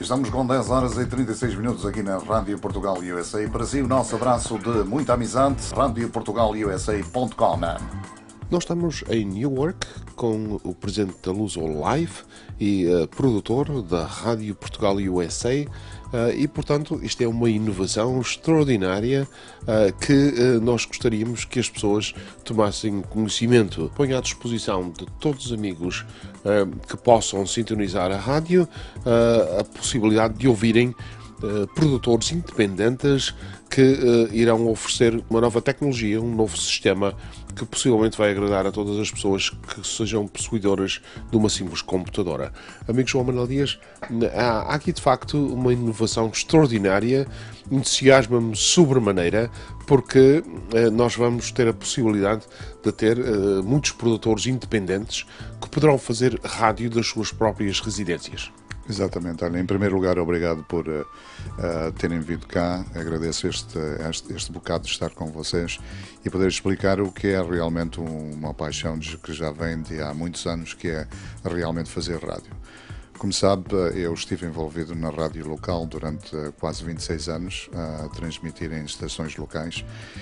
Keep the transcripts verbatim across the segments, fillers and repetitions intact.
Estamos com dez horas e trinta e seis minutos aqui na Rádio Portugal U S A. Para si, o nosso abraço de muita amizade, rádio portugal u s a ponto com. Nós estamos em Newark com o presidente da Luso Live e uh, produtor da Rádio Portugal U S A uh, e, portanto, isto é uma inovação extraordinária uh, que uh, nós gostaríamos que as pessoas tomassem conhecimento. Ponho à disposição de todos os amigos uh, que possam sintonizar a rádio uh, a possibilidade de ouvirem Uh, produtores independentes que uh, irão oferecer uma nova tecnologia, um novo sistema que possivelmente vai agradar a todas as pessoas que sejam possuidoras de uma simples computadora. Amigo João Manuel Dias, há, há aqui de facto uma inovação extraordinária, entusiasma-me sobremaneira, porque uh, nós vamos ter a possibilidade de ter uh, muitos produtores independentes que poderão fazer rádio das suas próprias residências. Exatamente. Olha, em primeiro lugar, obrigado por uh, uh, terem vindo cá. Agradeço este, este, este bocado de estar com vocês e poder explicar o que é realmente uma paixão que já vem de há muitos anos, que é realmente fazer rádio. Como sabe, eu estive envolvido na rádio local durante quase vinte e seis anos, a transmitir em estações locais,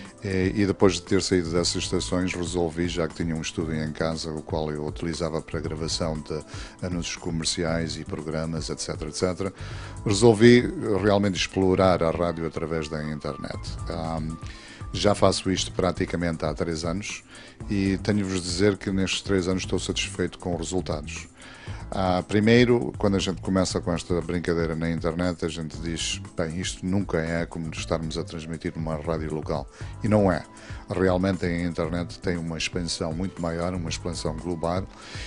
e depois de ter saído dessas estações resolvi, já que tinha um estúdio em casa, o qual eu utilizava para gravação de anúncios comerciais e programas, etc, etcétera, resolvi realmente explorar a rádio através da internet. Um, Já faço isto praticamente há três anos e tenho-vos de dizer que nestes três anos estou satisfeito com os resultados. Ah, primeiro, quando a gente começa com esta brincadeira na internet, a gente diz, bem, isto nunca é como estarmos a transmitir numa rádio local. E não é. Realmente a internet tem uma expansão muito maior, uma expansão global,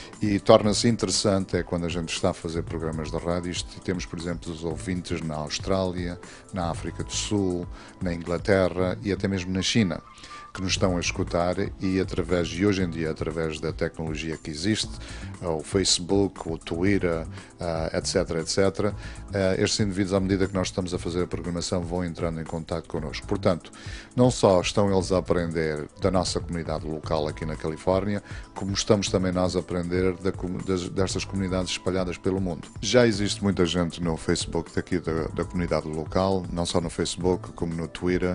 e torna-se interessante é quando a gente está a fazer programas de rádio e temos, por exemplo, os ouvintes na Austrália, na África do Sul, na Inglaterra e até mesmo na China, que nos estão a escutar e através, e hoje em dia através da tecnologia que existe, o Facebook, o Twitter, uh, etc, etcétera, uh, estes indivíduos, à medida que nós estamos a fazer a programação, vão entrando em contato connosco. Portanto, não só estão eles a aprender da nossa comunidade local aqui na Califórnia, como estamos também nós a aprender da, das, destas comunidades espalhadas pelo mundo. Já existe muita gente no Facebook daqui da, da comunidade local, não só no Facebook como no Twitter,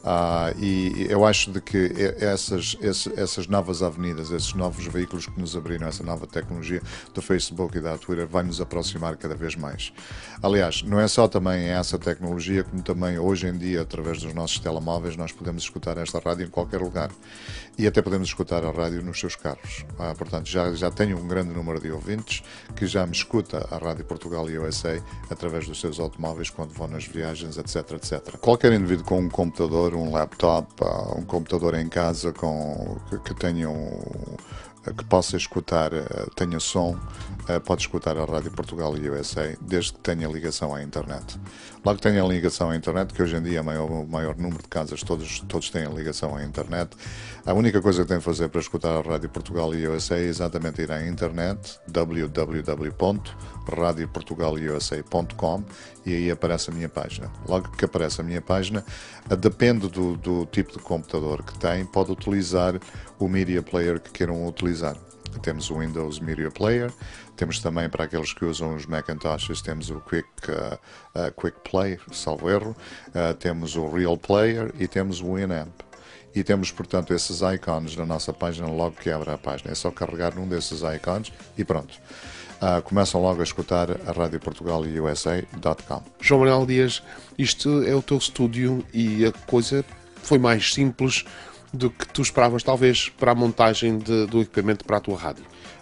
uh, e eu acho de que essas, essas novas avenidas, esses novos veículos que nos abriram, essa nova tecnologia do Facebook e da Twitter vai nos aproximar cada vez mais. Aliás, não é só também essa tecnologia, como também hoje em dia, através dos nossos telemóveis, nós podemos escutar esta rádio em qualquer lugar e até podemos escutar a rádio nos seus carros. Ah, portanto, já, já tenho um grande número de ouvintes que já me escuta a Rádio Portugal U S A através dos seus automóveis quando vão nas viagens, etc, etcétera. Qualquer indivíduo com um computador, um laptop, um computador em casa com, que, que tenha um, que possa escutar, tenha som, pode escutar a Rádio Portugal U S A desde que tenha ligação à internet. Logo que tenha ligação à internet, que hoje em dia é maior, o maior número de casas, todos, todos têm ligação à internet, a única coisa que tem que fazer para escutar a Rádio Portugal U S A é exatamente ir à internet, w w w ponto rádio portugal u s a ponto com, e aí aparece a minha página. Logo que aparece a minha página, depende do, do tipo de computador que tem, pode utilizar o Media Player que queiram utilizar. Temos o Windows Media Player, temos também para aqueles que usam os Macintoshes, temos o Quick, uh, uh, Quick Play, salvo erro, uh, temos o Real Player e temos o Winamp. E temos, portanto, esses icons na nossa página logo que abre a página. É só carregar num desses icons e pronto. Uh, começam logo a escutar a Rádio Portugal U S A ponto com. João Manuel Dias, isto é o teu estúdio e a coisa foi mais simples do que tu esperavas, talvez, para a montagem de, do equipamento para a tua rádio.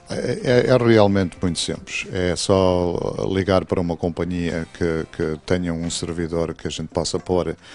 É, é realmente muito simples. É só ligar para uma companhia que, que tenha um servidor que a gente possa pôr uh,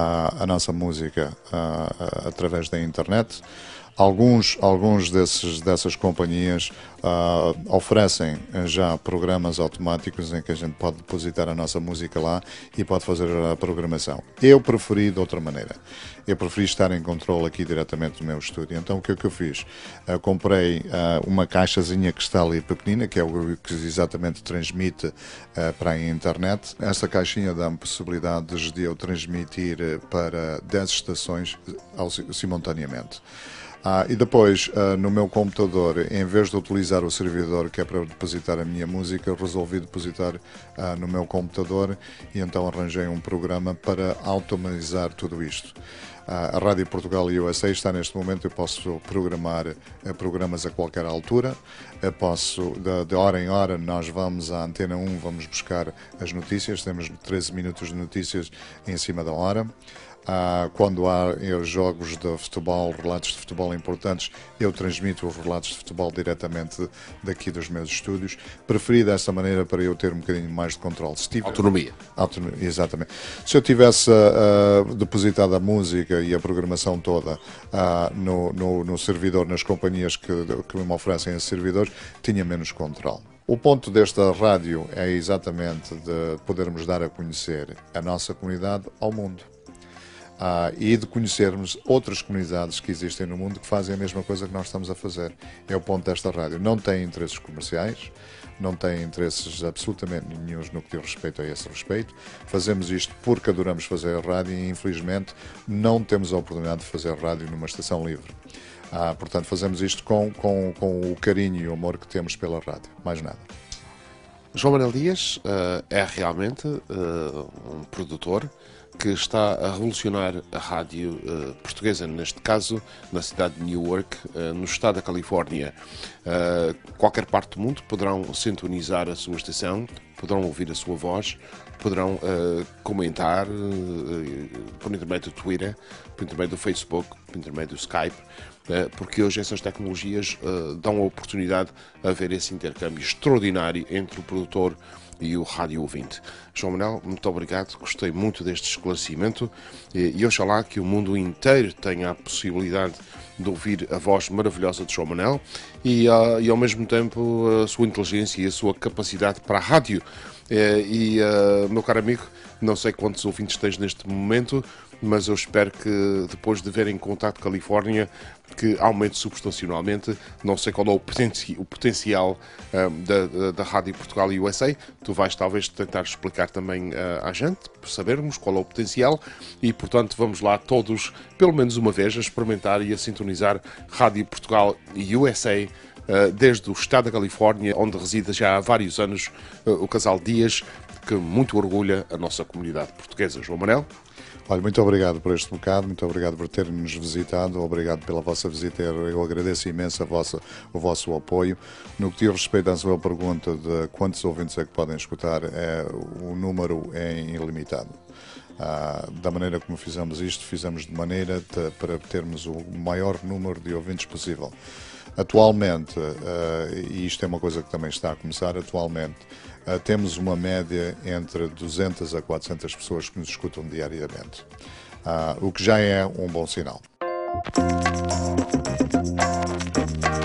a nossa música uh, através da internet. Alguns, alguns desses, dessas companhias uh, oferecem já programas automáticos em que a gente pode depositar a nossa música lá e pode fazer a programação. Eu preferi de outra maneira. Eu preferi estar em controle aqui diretamente no meu estúdio. Então o que é que eu fiz? Uh, comprei uh, uma caixazinha que está ali pequenina, que é o que exatamente transmite uh, para a internet. Esta caixinha dá-me possibilidades de eu transmitir para dez estações simultaneamente. Ah, e depois, ah, no meu computador, em vez de utilizar o servidor que é para depositar a minha música, resolvi depositar ah, no meu computador e então arranjei um programa para automatizar tudo isto. Ah, a Rádio Portugal U S A está neste momento, eu posso programar eh, programas a qualquer altura, eu posso, de, de hora em hora, nós vamos à Antena um, vamos buscar as notícias, temos treze minutos de notícias em cima da hora. Ah, quando há eh, jogos de futebol, relatos de futebol importantes, eu transmito os relatos de futebol diretamente daqui dos meus estúdios. Preferi desta maneira para eu ter um bocadinho mais de controle. Se tiver... Autonomia. Autonomia. Exatamente. Se eu tivesse uh, depositado a música e a programação toda uh, no, no, no servidor, nas companhias que, que me oferecem esses servidores, tinha menos controle. O ponto desta rádio é exatamente de podermos dar a conhecer a nossa comunidade ao mundo. Ah, e de conhecermos outras comunidades que existem no mundo que fazem a mesma coisa que nós estamos a fazer. É o ponto desta rádio. Não tem interesses comerciais, não tem interesses absolutamente nenhuns no que diz respeito a esse respeito. Fazemos isto porque adoramos fazer rádio e, infelizmente, não temos a oportunidade de fazer rádio numa estação livre. Ah, portanto, fazemos isto com, com, com o carinho e o amor que temos pela rádio. Mais nada. João Manuel Dias uh, é realmente uh, um produtor que está a revolucionar a rádio uh, portuguesa, neste caso na cidade de Newark, uh, no estado da Califórnia. Uh, qualquer parte do mundo poderão sintonizar a sua estação, poderão ouvir a sua voz, poderão uh, comentar uh, por intermédio do Twitter, por intermédio do Facebook, por intermédio do Skype, uh, porque hoje essas tecnologias uh, dão a oportunidade a ver esse intercâmbio extraordinário entre o produtor e o rádio ouvinte. João Manuel, muito obrigado, gostei muito deste esclarecimento e, e oxalá que o mundo inteiro tenha a possibilidade de ouvir a voz maravilhosa de João Manuel e, uh, e ao mesmo tempo a sua inteligência e a sua capacidade para a rádio. E, uh, meu caro amigo, não sei quantos ouvintes tens neste momento, mas eu espero que depois de verem Contato Califórnia, que aumente substancialmente. Não sei qual é o, potenci o potencial uh, da, da, da Rádio Portugal U S A. Tu vais talvez tentar explicar também uh, à gente, para sabermos qual é o potencial e, portanto, vamos lá todos, pelo menos uma vez, a experimentar e a sintonizar Rádio Portugal U S A, Uh, desde o estado da Califórnia, onde reside já há vários anos uh, o casal Dias, que muito orgulha a nossa comunidade portuguesa. João Manuel? Olha, muito obrigado por este bocado, muito obrigado por terem-nos visitado, obrigado pela vossa visita, eu agradeço imenso a vossa, o vosso apoio. No que diz respeito à sua pergunta de quantos ouvintes é que podem escutar, é, o número é ilimitado. Ah, da maneira como fizemos isto, fizemos de maneira de, para termos o maior número de ouvintes possível. Atualmente, uh, e isto é uma coisa que também está a começar, atualmente uh, temos uma média entre duzentas a quatrocentas pessoas que nos escutam diariamente, uh, o que já é um bom sinal.